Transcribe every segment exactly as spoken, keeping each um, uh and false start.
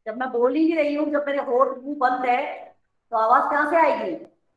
जब मैं बोल ही नहीं रही हूँ, जब मेरे होठ मुंह बंद है, तो आवाज कहाँ से आएगी?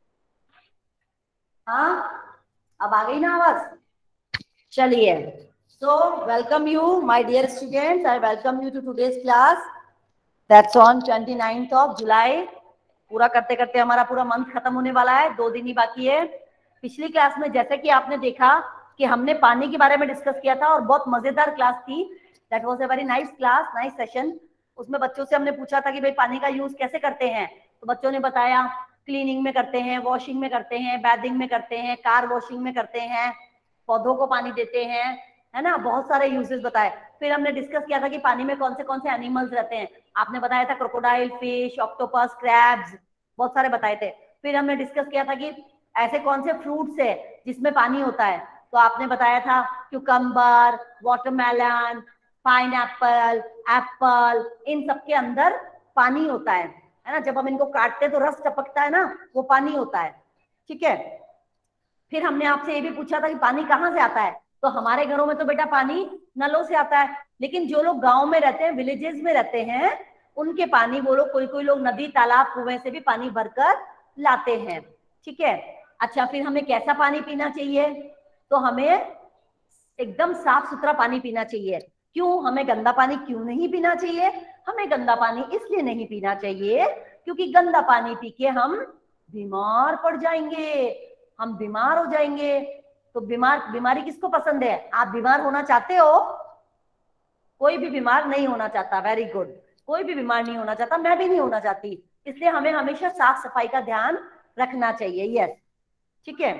हाँ, अब आ गई ना आवाज? चलिए, so welcome you my dear students, I welcome you to today's class that's on twenty ninth of July. पूरा करते करते हमारा पूरा मंथ खत्म होने वाला है, दो दिन ही बाकी है। पिछली क्लास में जैसे कि आपने देखा कि हमने पानी के बारे में डिस्कस किया था और बहुत मजेदार क्लास थी। That was a very nice class, nice session. उसमें बच्चों से हमने पूछा था कि भाई पानी का यूज कैसे करते हैं, तो बच्चों ने बताया क्लीनिंग में करते हैं, वॉशिंग में करते हैं, बैथिंग में करते हैं, कार वॉशिंग में करते हैं, पौधों को पानी देते हैं, है ना, बहुत सारे यूजेस बताए। फिर हमने डिस्कस किया था कि पानी में कौन से कौन से एनिमल्स रहते हैं। आपने बताया था क्रोकोडाइल, फिश, ऑक्टोपस, क्रैब्स, बहुत सारे बताए थे। फिर हमने डिस्कस किया था कि ऐसे कौन से फ्रूट्स है जिसमें पानी होता है, तो आपने बताया था cucumber, watermelon, pineapple, apple, इन सब के अंदर पानी होता है है ना। जब हम इनको काटते हैं तो रस टपकता है ना, वो पानी होता है। ठीक है। फिर हमने आपसे ये भी पूछा था कि पानी कहाँ से आता है, तो हमारे घरों में तो बेटा पानी नलों से आता है, लेकिन जो लोग गांव में रहते हैं, विलेजेस में रहते हैं, उनके पानी वो लोग, कोई कोई लोग नदी, तालाब, कुएं से भी पानी भरकर लाते हैं। ठीक है। अच्छा, फिर हमें कैसा पानी पीना चाहिए? तो हमें एकदम साफ सुथरा पानी पीना चाहिए। क्यों? हमें गंदा पानी क्यों नहीं पीना चाहिए? हमें गंदा पानी इसलिए नहीं पीना चाहिए क्योंकि गंदा पानी पी के हम बीमार पड़ जाएंगे, हम बीमार हो जाएंगे। तो बीमार बीमारी किसको पसंद है? आप बीमार होना चाहते हो? कोई भी बीमार नहीं होना चाहता। Very good. कोई भी बीमार नहीं होना चाहता, मैं भी नहीं होना चाहती। इसलिए हमें हमेशा साफ सफाई का ध्यान रखना चाहिए। यस, ठीक है।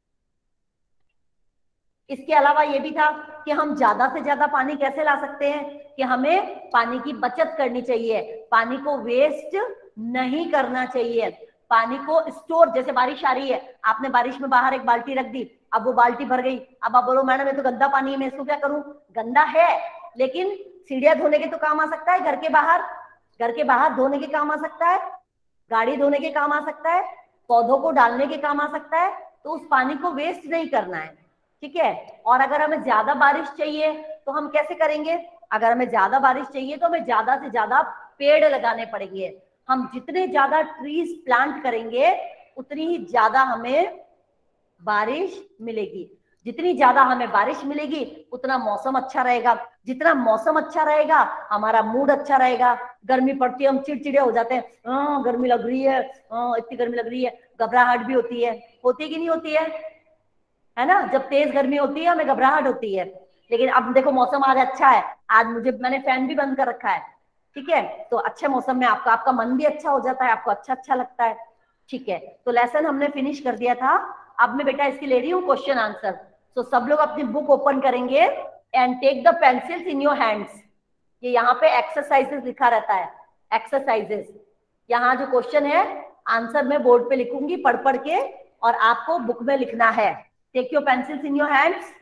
इसके अलावा ये भी था कि हम ज्यादा से ज्यादा पानी कैसे ला सकते हैं, कि हमें पानी की बचत करनी चाहिए, पानी को वेस्ट नहीं करना चाहिए, पानी को स्टोर, जैसे बारिश आ रही है, आपने बारिश में बाहर एक बाल्टी रख दी, अब वो बाल्टी भर गई, अब आप बोलो मैडम ये तो गंदा पानी है, मैं इसको क्या करूं? गंदा है, लेकिन सीढ़ियां धोने के तो काम आ सकता है, घर के बाहर, घर के बाहर धोने के काम आ सकता है, गाड़ी धोने के काम आ सकता है, पौधों को डालने के काम आ सकता है। तो उस पानी को वेस्ट नहीं करना है। ठीक है। और अगर हमें ज्यादा बारिश चाहिए तो हम कैसे करेंगे? अगर हमें ज्यादा बारिश चाहिए तो हमें ज्यादा से ज्यादा पेड़ लगाने पड़ेंगे। हम जितने ज्यादा ट्रीज प्लांट करेंगे उतनी ही ज्यादा हमें बारिश मिलेगी। जितनी ज्यादा हमें बारिश मिलेगी उतना मौसम अच्छा रहेगा। जितना मौसम अच्छा रहेगा हमारा मूड अच्छा रहेगा। गर्मी पड़ती है, हम चिड़चिड़े हो जाते हैं, हाँ गर्मी लग रही है, हाँ इतनी गर्मी लग रही है, घबराहट भी होती है, होती है कि नहीं होती है? है ना, जब तेज गर्मी होती है हमें घबराहट होती है। लेकिन अब देखो मौसम आज अच्छा है, आज मुझे, मैंने फैन भी बंद कर रखा है। ठीक है। तो अच्छे मौसम में आपका आपका मन भी अच्छा हो जाता है, आपको अच्छा अच्छा लगता है। ठीक है। तो लेसन हमने फिनिश कर दिया था। अब मैं बेटा इसकी ले रही हूँ क्वेश्चन आंसर। तो सब लोग अपनी बुक ओपन करेंगे and take the pencils in your hands. ये यहाँ पे एक्सरसाइजेस लिखा रहता है, एक्सरसाइजेस। यहाँ जो क्वेश्चन है आंसर मैं बोर्ड पे लिखूंगी पढ़ पढ़ के, और आपको बुक में लिखना है। Take your pencils in your hands.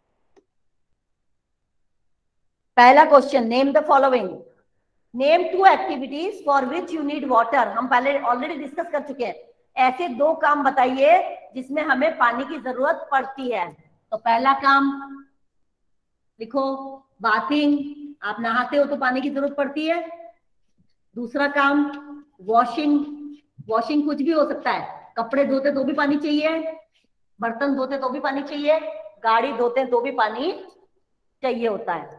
पहला question, name the following. Name two activities for which you need water. हम पहले ऑलरेडी डिस्कस कर चुके हैं। ऐसे दो काम बताइए जिसमें हमें पानी की जरूरत पड़ती है। तो पहला काम लिखो, बाथिंग, आप नहाते हो तो पानी की जरूरत पड़ती है। दूसरा काम वॉशिंग, वॉशिंग कुछ भी हो सकता है, कपड़े धोते तो भी पानी चाहिए, बर्तन धोते तो भी पानी चाहिए, गाड़ी धोते तो भी पानी चाहिए होता है।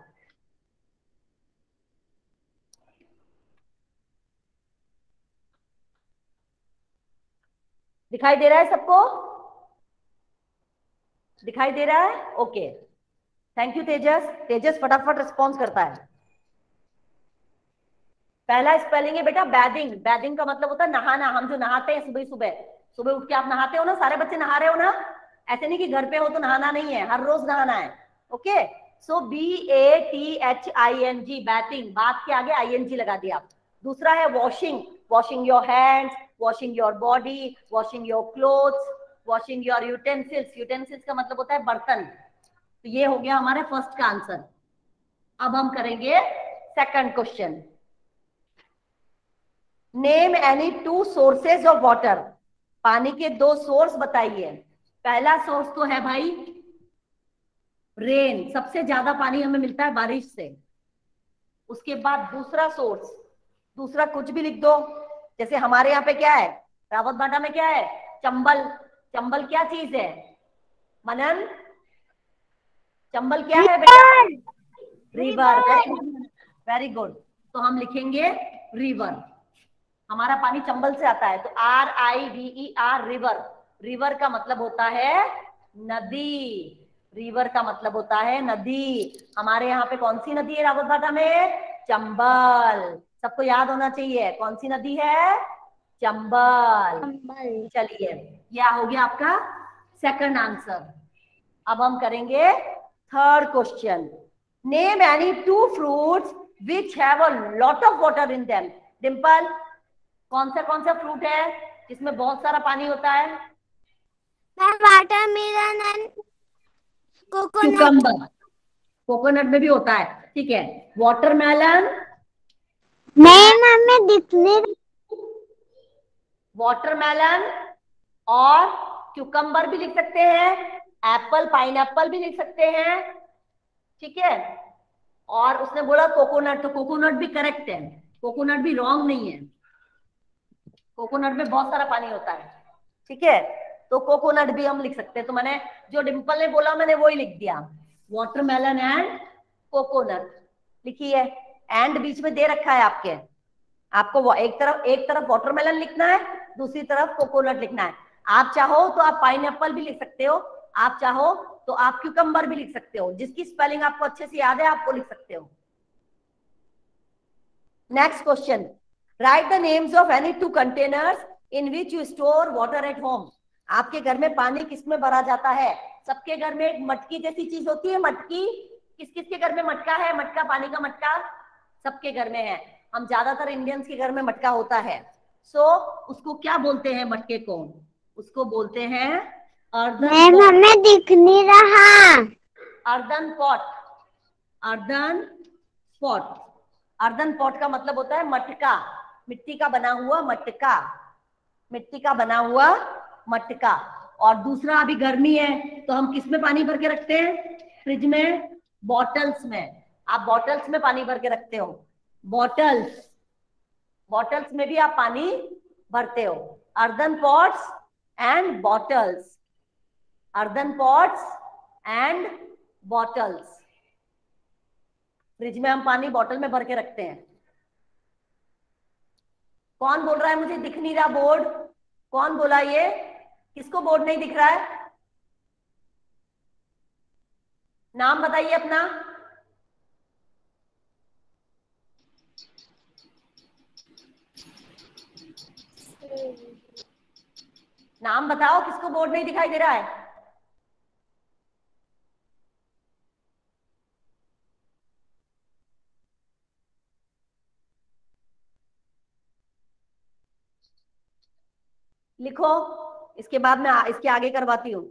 दिखाई दे रहा है सबको? दिखाई दे रहा है? Okay, thank you Tejas. Tejas फटाफट रिस्पॉन्स करता है। पहला स्पेलिंग है बेटा बैदिंग। बैदिंग का मतलब होता है नहाना। हम जो नहाते हैं सुबह सुबह, सुबह उठ के आप नहाते हो ना, सारे बच्चे नहा रहे हो ना? ऐसे नहीं कि घर पे हो तो नहाना नहीं है, हर रोज नहाना है। Okay. So B A T H I N G, bathing, बात के आगे आई एन जी लगा दिया। दूसरा है washing, washing your hands, washing your body, washing your clothes, washing your utensils. Utensils का मतलब होता है बर्तन। तो ये हो गया हमारे फर्स्ट का आंसर। अब हम करेंगे second question. Name any two sources of water. पानी के दो सोर्स बताइए। पहला सोर्स तो है भाई रेन, सबसे ज्यादा पानी हमें मिलता है बारिश से। उसके बाद दूसरा सोर्स दूसरा कुछ भी लिख दो। जैसे हमारे यहाँ पे क्या है, रावत भाटा में क्या है, चंबल। चंबल क्या चीज है मनन? चंबल क्या है बेटा? रिवर। Very good. तो हम लिखेंगे रिवर। हमारा पानी चंबल से आता है, तो R I V E R, river. River का मतलब होता है नदी। रिवर का मतलब होता है नदी। हमारे यहाँ पे कौन सी नदी है रावत भाटा में? चंबल। सबको याद होना चाहिए कौन सी नदी है, चंबल। चलिए, यह हो गया आपका सेकंड आंसर। अब हम करेंगे third question. Name any two fruits which have a lot of water in them. Dimple, कौन सा कौन सा फ्रूट है जिसमें बहुत सारा पानी होता है? Watermelon and coconut. Cucumber. Coconut में भी होता है, ठीक है। वाटरमेलन, मैम हमें दिख नहीं रहा। वाटरमेलन और क्यूकम्बर भी लिख सकते हैं, एप्पल पाइनएप्पल भी लिख सकते हैं, ठीक है। और उसने बोला कोकोनट, तो कोकोनट भी करेक्ट है, कोकोनट भी रॉन्ग नहीं है। कोकोनट में बहुत सारा पानी होता है, ठीक है। तो कोकोनट भी हम लिख सकते हैं। तो मैंने जो डिंपल ने बोला मैंने वही लिख दिया, वाटरमेलन एंड कोकोनट लिखिए। एंड बीच में दे रखा है आपके, आपको एक तरफ एक तरफ वाटरमेलन लिखना है, दूसरी तरफ कोकोनट लिखना है। आप चाहो तो आप पाइनएप्पल भी लिख सकते हो, आप चाहो तो आप क्यूकम्बर भी लिख सकते हो, जिसकी स्पेलिंग आपको अच्छे से याद है आपको लिख सकते हो। Next question, write the names of any two containers in which you store water at home. आपके घर में पानी किसमें भरा जाता है? सबके घर में एक मटकी जैसी चीज होती है, मटकी। किस किस के घर में मटका है? मटका, पानी का मटका सबके घर में है। हम ज्यादातर इंडियंस के घर में मटका होता है। सो so, उसको क्या बोलते हैं मटके को? उसको बोलते हैं अर्दन मैम हमें दिख नहीं रहा। Earthen pot. Earthen pot. Earthen pot का मतलब होता है मटका, मिट्टी का बना हुआ मटका, मिट्टी का बना हुआ मटका। और दूसरा, अभी गर्मी है तो हम किस में पानी भर के रखते हैं? फ्रिज में, बॉटल्स में। आप बॉटल्स में पानी भर के रखते हो, बॉटल्स। बॉटल्स में भी आप पानी भरते हो। Earthen pots and bottles, earthen pots and bottles. Fridge में हम पानी बॉटल में भर के रखते हैं। कौन बोल रहा है मुझे दिख नहीं रहा बोर्ड? कौन बोला ये? किसको बोर्ड नहीं दिख रहा है? नाम बताइए अपना। नाम बताओ, किसको बोर्ड नहीं दिखाई दे रहा है? लिखो, इसके बाद मैं इसके आगे करवाती हूँ।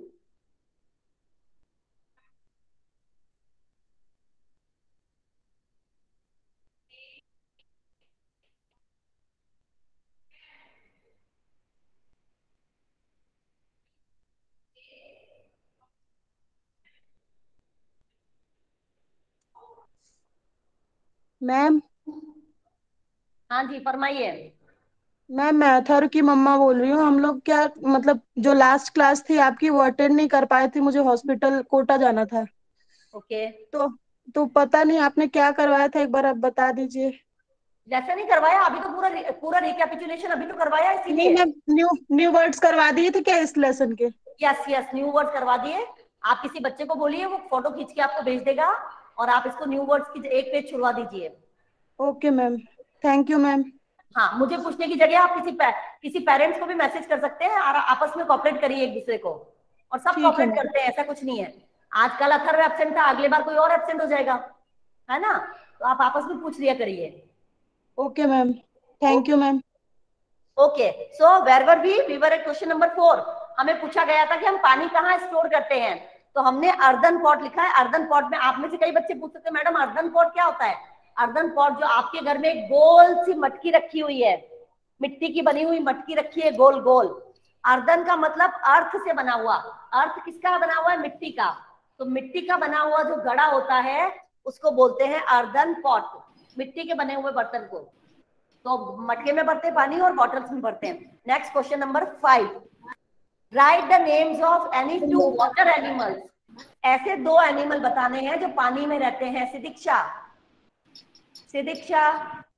मैम हाँ जी, फरमाइए। मैं मैथर की मम्मा बोल रही हूँ। हम लोग क्या मतलब जो लास्ट क्लास थी आपकी वो अटेंड नहीं कर पाए थे, मुझे हॉस्पिटल कोटा जाना था। ओके। तो तो पता नहीं आपने क्या करवाया था, एक बार आप बता दीजिए। जैसे नहीं करवाया अभी तो, पूरा पूरा रिकैपिचुलेशन अभी तो करवाया, नहीं इसीलिए। मैम, न्यू न्यू वर्ड्स करवा दिए थे क्या इस लेसन के? यस यस, न्यू वर्ड्स करवा दिए। आप किसी बच्चे को बोलिए वो फोटो खींच के आपको भेज देगा, और आप इसको न्यू वर्ड्स की एक पेज छुड़वा दीजिए। Okay ma'am, thank you ma'am. हाँ, मुझे पूछने की जगह आप किसी किसी पेरेंट्स को भी मैसेज कर सकते हैं, और आपस में कॉपरेट करिए एक दूसरे को, और सब ठीक है कॉपरेट मैम। करते हैं, ऐसा कुछ नहीं है। आज कल अथर्व एब्सेंट था, अगले बार कोई और एब्सेंट हो जाएगा, है ना? तो आप आपस में पूछ लिया करिए। Okay ma'am, thank you ma'am. Okay, so where were we we were at question number four. हमें पूछा गया था कि हम पानी कहाँ स्टोर करते हैं, तो हमने अर्दन पॉट लिखा है। अर्दन पॉट में आप में से कई बच्चे पूछ सकते हैं मैडम अर्दन पॉट क्या होता है? अर्दन पॉट जो आपके घर में एक गोल सी मटकी रखी हुई है, मिट्टी की बनी हुई मटकी रखी है गोल गोल। अर्दन का मतलब अर्थ से बना हुआ। अर्थ किसका बना हुआ है? मिट्टी का। तो मिट्टी का बना हुआ जो घड़ा होता है उसको बोलते हैं अर्दन पॉट, मिट्टी के बने हुए बर्तन को। तो मटके में भरते हैं पानी और बॉटल्स में भरते हैं। Next question number five, write the names of any two water animals. ऐसे दो एनिमल बताने हैं जो पानी में रहते हैं। Sidiksha, Sidiksha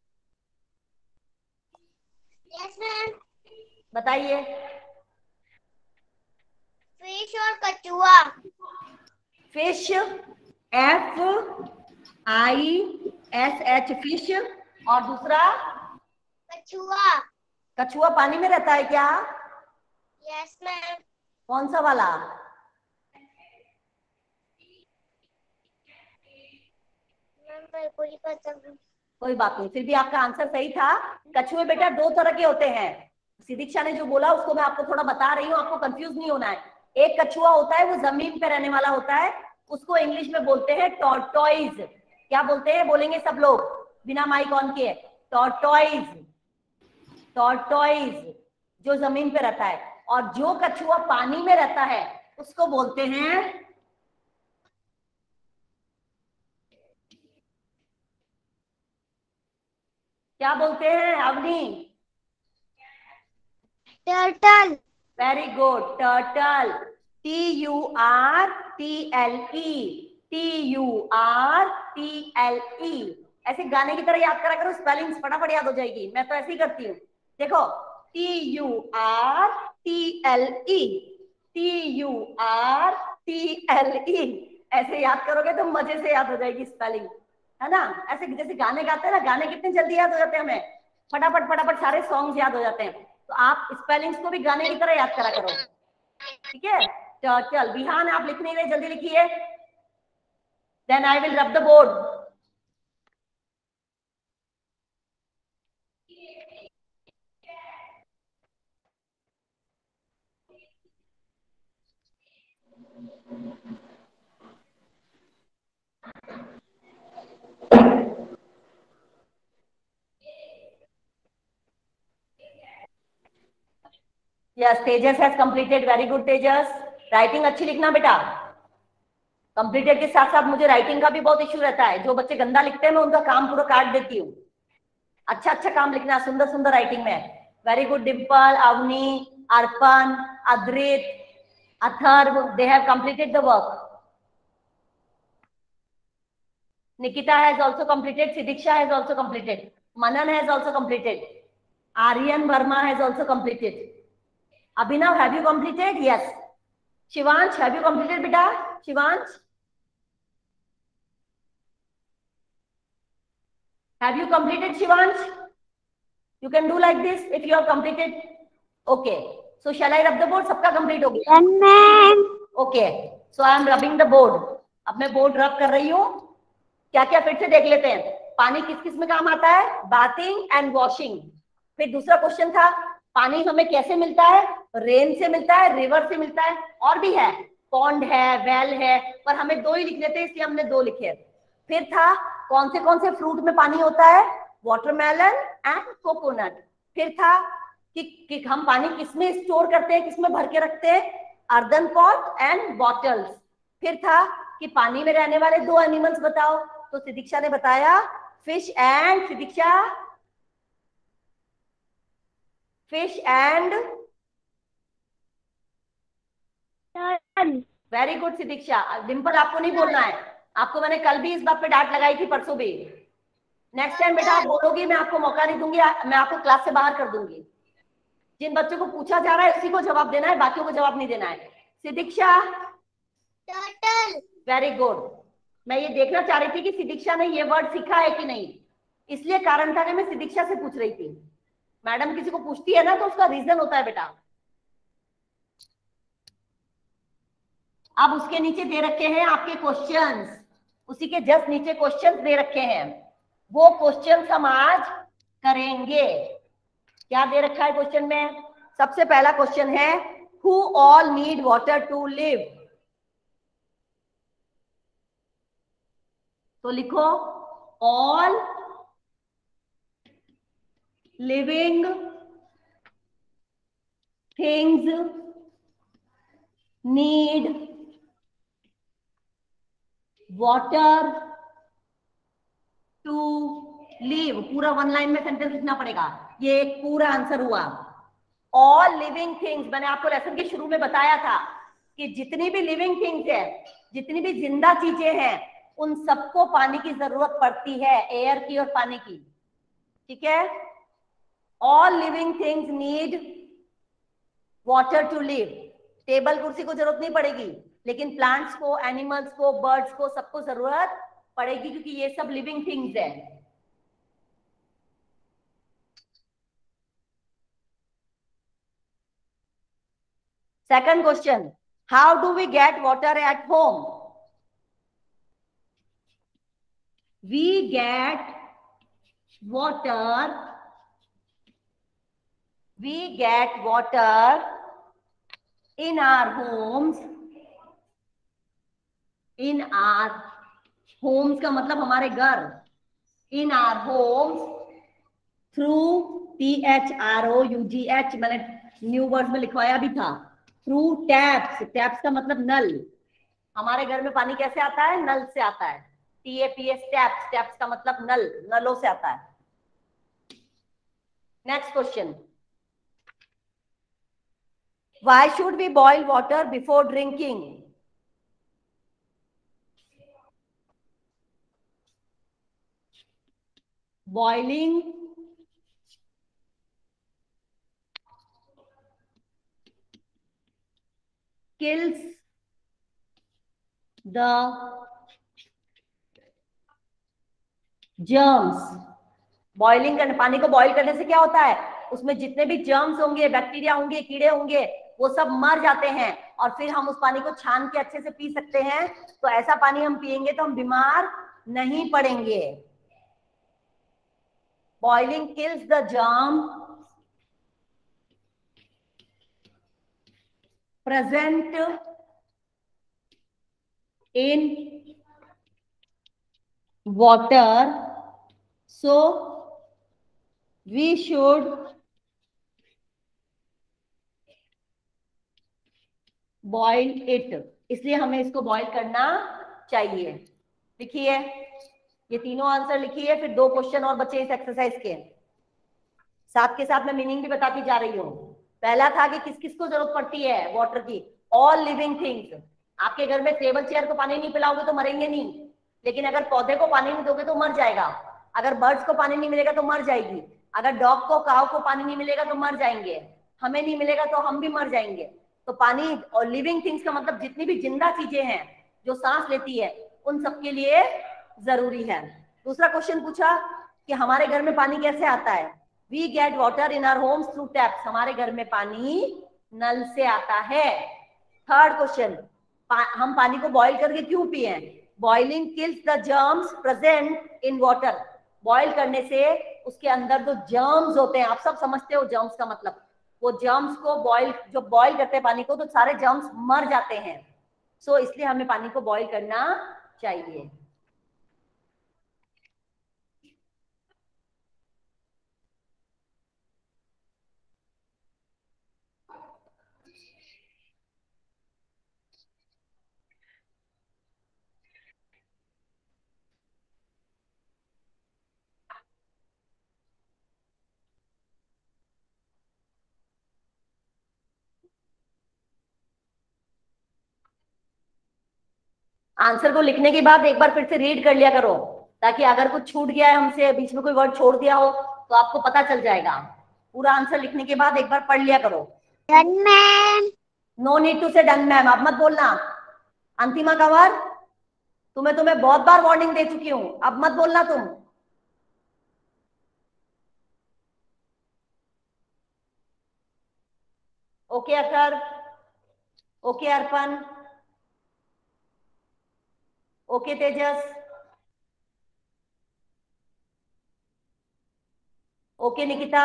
yes ma'am. बताइए। फिश और कछुआ। Fish, F I S H, fish. और दूसरा कछुआ। कछुआ पानी में रहता है क्या? Yes ma'am. कौन सा वाला? मैम मेरे को नहीं पता। कोई बात नहीं, फिर भी आपका आंसर सही था। कछुए बेटा दो तरह के होते हैं। सिदीक्षा ने जो बोला उसको मैं आपको थोड़ा बता रही हूँ, आपको कंफ्यूज नहीं होना है। एक कछुआ होता है वो जमीन पे रहने वाला होता है, उसको इंग्लिश में बोलते हैं टॉर्टोइज। क्या बोलते हैं? बोलेंगे सब लोग बिना माइक ऑन किए, टॉर्टोइज। टॉर्टोइज जो जमीन पे रहता है, और जो कछुआ पानी में रहता है उसको बोलते हैं क्या बोलते हैं Avni? Turtle. Very good, turtle. T U R T L E, T U R T L E. ऐसे गाने की तरह याद करा करो, स्पेलिंग्स फटाफट याद हो जाएगी। मैं तो ऐसे ही करती हूँ। देखो, T U R T L E, T U R T L E. ऐसे याद करोगे तो मजे से याद हो जाएगी स्पेलिंग, है ना? ऐसे जैसे गाने गाते हैं ना, गाने कितने जल्दी याद हो जाते हैं हमें, फटाफट फटाफट सारे सॉन्ग्स याद हो जाते हैं। तो आप स्पेलिंग्स को भी गाने की तरह याद करा करो, ठीक है? टर्टल। बिहान आप लिख नहीं रहे, जल्दी लिखिए। Then I will rub the board. Yes, Tejas has completed. Very good Tejas. Writing अच्छी लिखना बेटा। कंप्लीटेड के साथ साथ मुझे राइटिंग का भी बहुत इश्यू रहता है। जो बच्चे गंदा लिखते हैं मैं उनका काम पूरा काट देती हूँ। अच्छा अच्छा काम लिखना, सुंदर सुंदर राइटिंग में। Very good Dimple, Avni, Arpan, Adrit, Atharv, they have completed the work. Nikita has also completed. Sidiksha has also completed. Manan has also completed. Aryan Verma has also completed. Abhinav, have you completed? Yes. Shivansh, have you completed, beta? Shivansh, have you completed, Shivansh? You can do like this if you have completed. Okay. So shall I rub the board? सबका complete हो गया? Yes ma'am. Okay. So I am rubbing the board. अब मैं board रब कर रही हूँ। क्या क्या फिर से देख लेते हैं। पानी किस किस में काम आता है? Bathing and washing. फिर दूसरा क्वेश्चन था, पानी हमें कैसे मिलता है? रेन से मिलता है, रिवर से मिलता है, और भी है, पॉन्ड है, वेल है, पर हमें दो ही लिखने थे इसलिए हमने दो लिखे। फिर था, कौन से कौन से फ्रूट में पानी होता है? Watermelon and coconut. फिर था कि, कि हम पानी किसमें स्टोर करते हैं, किसमें भर के रखते हैं? Earthen pot and bottles. फिर था कि पानी में रहने वाले दो एनिमल्स बताओ, तो सिदीक्षा ने बताया fish and, Sidiksha, fish and turtle. Very good Sidiksha. Dimple आपको नहीं बोलना है, आपको मैंने कल भी इस बात पे डांट लगाई थी, परसों भी। नेक्स्ट टाइम बेटा आप बोलोगी, मैं आपको मौका नहीं दूंगी, मैं आपको क्लास से बाहर कर दूंगी। जिन बच्चों को पूछा जा रहा है उसी को जवाब देना है, बाकियों को जवाब नहीं देना है। सिदीक्षा, टर्टल। Very good. मैं ये देखना चाह रही थी कि सिदीक्षा ने ये वर्ड सीखा है कि नहीं, इसलिए कारण था कि मैं सिदीक्षा से पूछ रही थी। मैडम किसी को पूछती है ना तो उसका रीजन होता है बेटा। अब उसके नीचे दे रखे हैं आपके क्वेश्चंस, उसी के जस्ट नीचे क्वेश्चंस दे रखे हैं, वो क्वेश्चंस हम आज करेंगे। क्या दे रखा है क्वेश्चन में? सबसे पहला क्वेश्चन है, who all need water to live? तो लिखो, all living things need water to live पूरा वन लाइन में सेंटेंस लिखना पड़ेगा। ये एक पूरा आंसर हुआ। ऑल लिविंग थिंग्स, मैंने आपको लेसन के शुरू में बताया था कि जितनी भी लिविंग थिंग्स है, जितनी भी जिंदा चीजें हैं, उन सबको पानी की जरूरत पड़ती है, एयर की और पानी की। ठीक है, all living things need water to live. Table कुर्सी को जरूरत नहीं पड़ेगी, लेकिन प्लांट्स को, एनिमल्स को, बर्ड्स को, सबको जरूरत पड़ेगी, क्योंकि ये सब लिविंग थिंग्स है। Second question, how do we get water at home? We get water we get water in our homes in our homes का मतलब हमारे घर, in our homes through T H R O U G H, मैंने new word में लिखवाया भी था। through taps, taps का मतलब नल। हमारे घर में पानी कैसे आता है? नल से आता है। T A P S, taps, taps का मतलब नल, नलों से आता है। Next question, why should we boil water before drinking? Boiling kills the germs. Boiling करने, पानी को बॉईल करने से क्या होता है? उसमें जितने भी जर्म्स होंगे, बैक्टीरिया होंगे, कीड़े होंगे, वो सब मर जाते हैं, और फिर हम उस पानी को छान के अच्छे से पी सकते हैं। तो ऐसा पानी हम पिएंगे तो हम बीमार नहीं पड़ेंगे। Boiling kills the germ present in water, so we should boil it, इसलिए हमें इसको बॉईल करना चाहिए। लिखिए, ये तीनों आंसर लिखिए, फिर दो क्वेश्चन और बचे इस एक्सरसाइज के। साथ के साथ मैं मीनिंग भी बताती जा रही हूँ। पहला था कि किस किस को जरूरत पड़ती है वाटर की? All living things. आपके घर में टेबल चेयर को पानी नहीं पिलाओगे तो मरेंगे नहीं, लेकिन अगर पौधे को पानी नहीं दोगे तो मर जाएगा। अगर बर्ड्स को पानी नहीं मिलेगा तो मर जाएगी। अगर डॉग को, काऊ को पानी नहीं मिलेगा तो मर जाएंगे। हमें नहीं मिलेगा तो हम भी मर जाएंगे। तो पानी और लिविंग थिंग्स का मतलब जितनी भी जिंदा चीजें हैं जो सांस लेती है, उन सबके लिए जरूरी है। दूसरा क्वेश्चन पूछा कि हमारे घर में पानी कैसे आता है? We get water in our homes through taps, हमारे घर में पानी नल से आता है। थर्ड क्वेश्चन, पा, हम पानी को बॉईल करके क्यों पिए? Boiling kills the germs present in water. Boil करने से उसके अंदर जो जर्म्स होते हैं, आप सब समझते हो जर्म्स का मतलब, वो जर्म्स को बॉईल, जो बॉईल करते हैं पानी को, तो सारे जर्म्स मर जाते हैं। सो so, इसलिए हमें पानी को बॉईल करना चाहिए। आंसर को लिखने के बाद एक बार फिर से रीड कर लिया करो, ताकि अगर कुछ छूट गया है हमसे, बीच में कोई वर्ड छोड़ दिया हो, तो आपको पता चल जाएगा। पूरा आंसर लिखने के बाद एक बार पढ़ लिया करो। Done ma'am. No need to say done ma'am, आप मत बोलना। अंतिमा कंवर, तुम्हें तुम्हें बहुत बार वार्निंग दे चुकी हूं, अब मत बोलना तुम। Okay Akar, okay Arpan, okay Tejas, okay Nikita,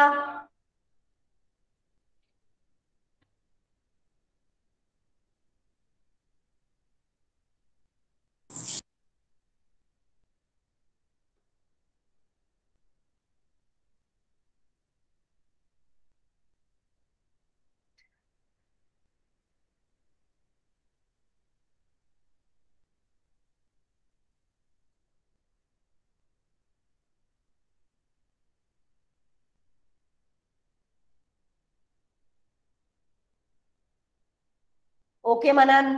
okay Manan,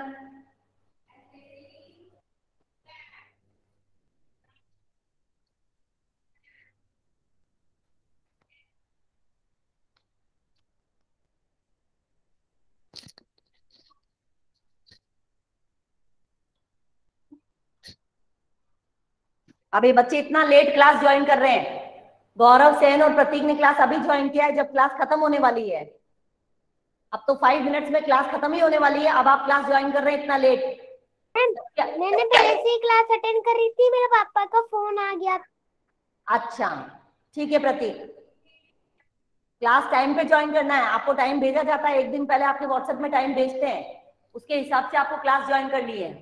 अब ये बच्चे इतना लेट क्लास ज्वाइन कर रहे हैं। गौरव, सेन और प्रतीक ने क्लास अभी ज्वाइन किया है, जब क्लास खत्म होने वाली है। अब तो फाइव मिनट्स में क्लास खत्म ही होने वाली है, अब आप क्लास ज्वाइन कर रहे हैं इतना लेट। मैंने पहले से ही क्लास अटेंड करी थी, मेरे पापा का फोन आ गया। अच्छा ठीक है प्रतीक, क्लास टाइम पे ज्वाइन करना है। आपको टाइम भेजा जाता है, एक दिन पहले आपके व्हाट्सएप में टाइम भेजते हैं, उसके हिसाब से आपको क्लास ज्वाइन करनी है।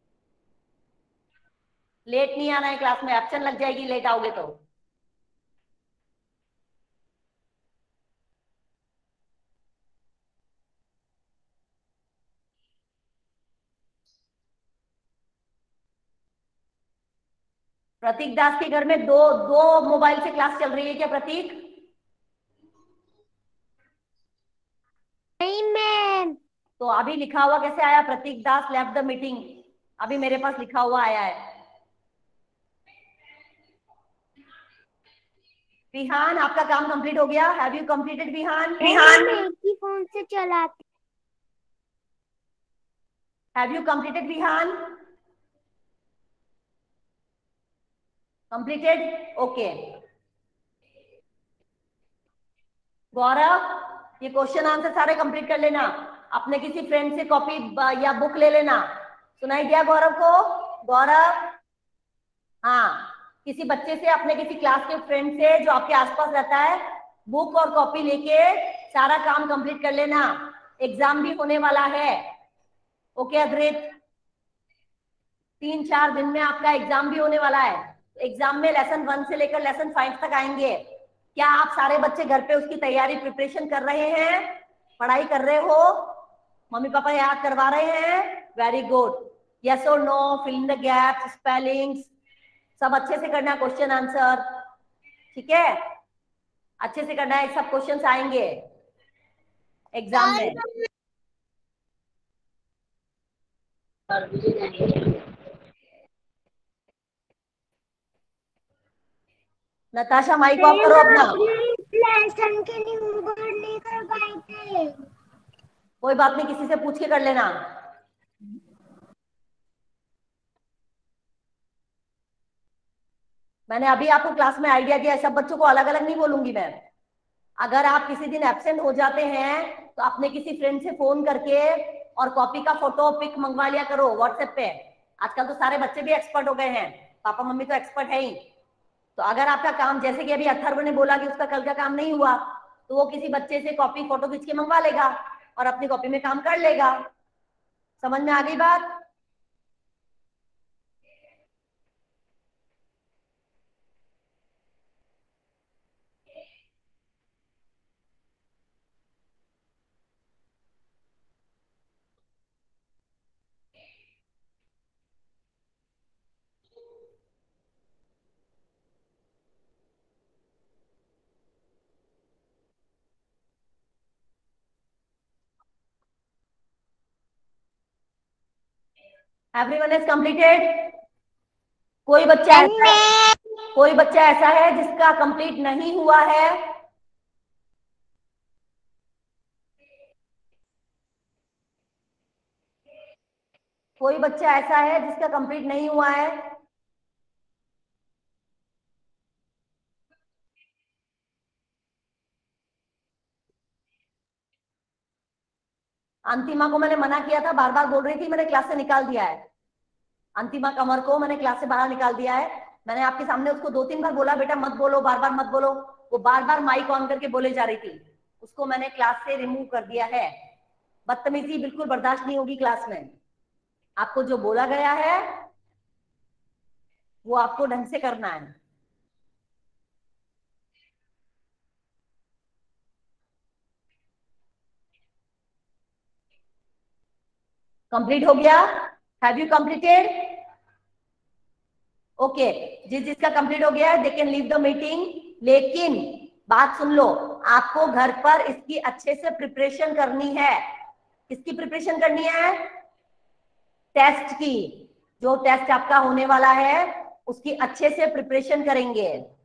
लेट नहीं आना है क्लास में, एब्सेंट लग जाएगी लेट आओगे तो। प्रतीक दास के घर में दो दो मोबाइल से क्लास चल रही है क्या प्रतीक? नहीं मैम। तो अभी लिखा हुआ कैसे आया, Prateek Das left the meeting? अभी मेरे पास लिखा हुआ आया है। विहान, आपका काम कंप्लीट हो गया? Have you completed Vihaan? Vihaan एक ही फोन से चलाती। Have you completed Vihaan? Completed, okay. Gaurav, ये क्वेश्चन आंसर सारे कंप्लीट कर लेना, अपने किसी फ्रेंड से कॉपी या बुक ले लेना। सुनाई दिया गौरव को? गौरव, हाँ, किसी बच्चे से, अपने किसी क्लास के फ्रेंड से जो आपके आसपास रहता है, बुक और कॉपी लेके सारा काम कंप्लीट कर लेना, एग्जाम भी होने वाला है। ओके अद्रित, तीन चार दिन में आपका एग्जाम भी होने वाला है। एग्जाम में लेसन वन से लेकर लेसन फाइव तक आएंगे। क्या आप सारे बच्चे घर पे उसकी तैयारी प्रिपरेशन कर रहे हैं, पढ़ाई कर रहे हो? मम्मी पापा याद करवा रहे हैं? Very good. यस और no, fill in the gaps, spellings सब अच्छे से करना, क्वेश्चन आंसर, ठीक है? अच्छे से करना है, सब क्वेश्चंस आएंगे एग्जाम में। नताशा माइक ऑफ करो अपना। लेसन के लिए होमवर्क नहीं कर पाए थे। कोई बात नहीं, किसी से पूछ के कर लेना। मैंने अभी आपको क्लास में आइडिया दिया, सब बच्चों को अलग अलग नहीं बोलूंगी मैं। अगर आप किसी दिन एब्सेंट हो जाते हैं तो अपने किसी फ्रेंड से फोन करके और कॉपी का फोटो पिक मंगवा लिया करो व्हाट्सएप पे। आजकल तो सारे बच्चे भी एक्सपर्ट हो गए हैं, पापा मम्मी तो एक्सपर्ट है ही। तो अगर आपका काम, जैसे कि अभी अथर्व ने बोला कि उसका कल का काम नहीं हुआ, तो वो किसी बच्चे से कॉपी फोटो खींच के मंगवा लेगा और अपनी कॉपी में काम कर लेगा। समझ में आ गई बात? Everyone is completed? कोई बच्चा ऐसा कोई बच्चा ऐसा है जिसका कंप्लीट नहीं हुआ है? कोई बच्चा ऐसा है जिसका कंप्लीट नहीं हुआ है? अंतिमा को मैंने मना किया था, बार बार बोल रही थी, मैंने क्लास से निकाल दिया है। अंतिमा कमर को मैंने क्लास से बाहर निकाल दिया है। मैंने आपके सामने उसको दो तीन बार बोला, बेटा मत बोलो, बार बार मत बोलो। वो बार बार माइक ऑन करके बोले जा रही थी, उसको मैंने क्लास से रिमूव कर दिया है। बदतमीजी बिल्कुल बर्दाश्त नहीं होगी क्लास में। आपको जो बोला गया है वो आपको ढंग से करना है। कंप्लीट हो गया? Have you completed? ओके, जिस जिसका कंप्लीट हो गया है they can leave the meeting. लेकिन बात सुन लो, आपको घर पर इसकी अच्छे से प्रिपरेशन करनी है। किसकी प्रिपरेशन करनी है? टेस्ट की। जो टेस्ट आपका होने वाला है उसकी अच्छे से प्रिपरेशन करेंगे।